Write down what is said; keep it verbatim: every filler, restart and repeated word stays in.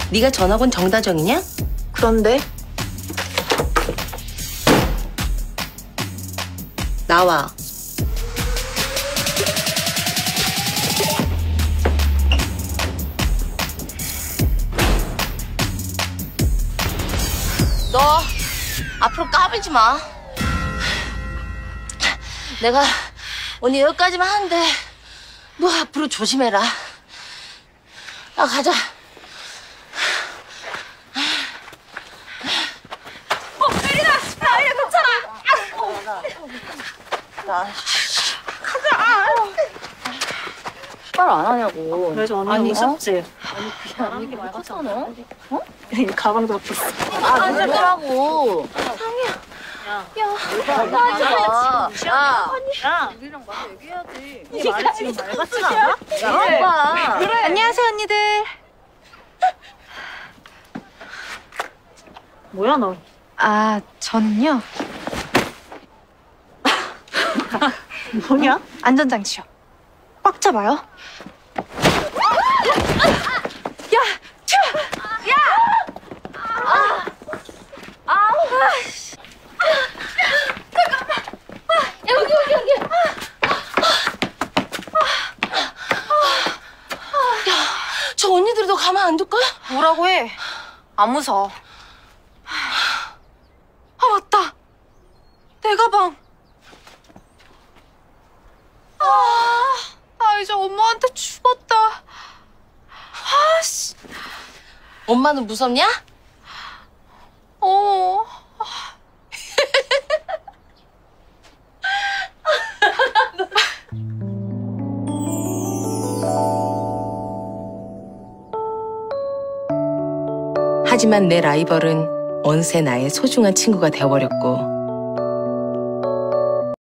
네가 전학 온 정다정이냐? 그런데 나와. 너 앞으로 까불지 마. 내가 언니 여기까지만 하는데 너 앞으로 조심해라. 야, 가자. 어, 혜린아! 나 아니야, 괜찮아! 나 가자! 말 안 하냐고. 왜 저 언니 아니, 무섭지? 아니, 그게 아니게 말같잖아. 어? 이 가방 잡혔어. 아, 안 잡더라고. 상이야. 야, 야, 하지 마. 야, 야, 우리랑 마저 얘기해야지. 이 말이 지금 말 같지가 않아? 야, 봐. 그래. 안녕하세요, 언니들. 뭐야, 너? 아, 저는요. 뭐냐? 안전장치요. 꽉 잡아요. 야! 튀어! 야! 아! 아! 아! 잠깐만! 아! 여기, 여기, 여기! 야, 저 언니들이 너 가만 안 둘 거야? 뭐라고 해? 안 무서워. 아, 맞다! 내 가방! 아, 아 이제 엄마한테 죽었다. 아씨. 엄마는 무섭냐? 어. 하지만 내 라이벌은 어느새 나의 소중한 친구가 되어버렸고